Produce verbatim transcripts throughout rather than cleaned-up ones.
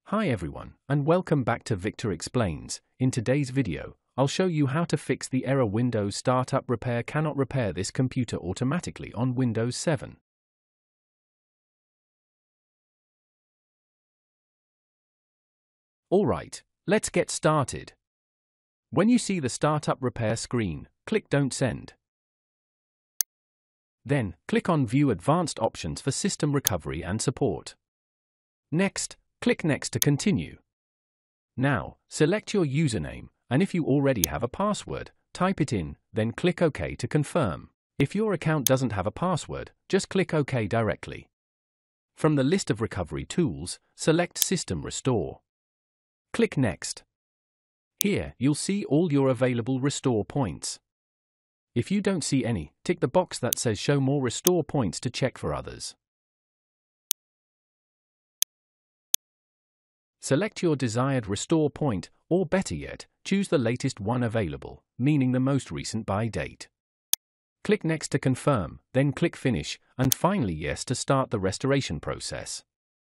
Hi everyone, and welcome back to Victor Explains. In today's video, I'll show you how to fix the error Windows Startup Repair cannot repair this computer automatically on Windows seven. Alright, let's get started. When you see the Startup Repair screen, click Don't Send. Then, click on View Advanced Options for System Recovery and Support. Next, click Next to continue. Now, select your username, and if you already have a password, type it in, then click OK to confirm. If your account doesn't have a password, just click OK directly. From the list of recovery tools, select System Restore. Click Next. Here, you'll see all your available restore points. If you don't see any, tick the box that says Show More Restore Points to check for others. Select your desired restore point, or better yet, choose the latest one available, meaning the most recent buy date. Click Next to confirm, then click Finish, and finally Yes to start the restoration process.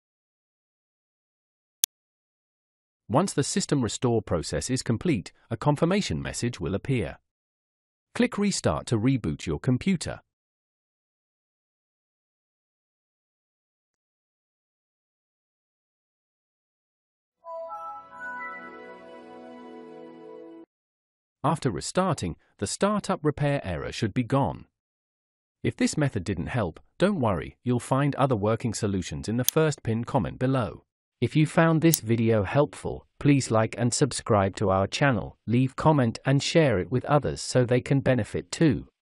Once the system restore process is complete, a confirmation message will appear. Click Restart to reboot your computer. After restarting, the startup repair error should be gone. If this method didn't help, don't worry, you'll find other working solutions in the first pinned comment below. If you found this video helpful, please like and subscribe to our channel, leave comment and share it with others so they can benefit too.